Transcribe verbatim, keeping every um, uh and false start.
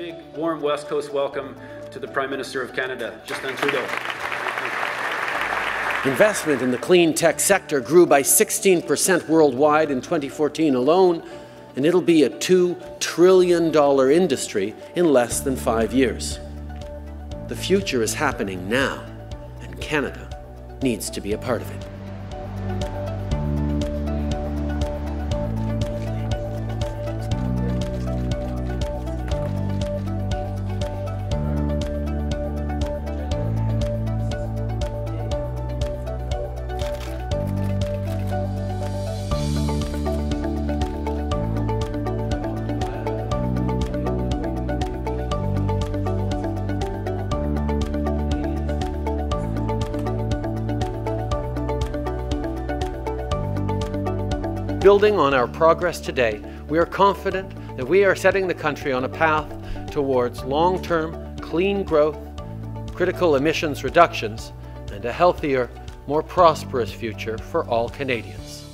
big, warm West Coast welcome to the Prime Minister of Canada, Justin Trudeau. Investment in the clean tech sector grew by sixteen percent worldwide in twenty fourteen alone, and it'll be a two trillion dollar industry in less than five years. The future is happening now, and Canada needs to be a part of it. Building on our progress today, we are confident that we are setting the country on a path towards long-term clean growth, critical emissions reductions, and a healthier, more prosperous future for all Canadians.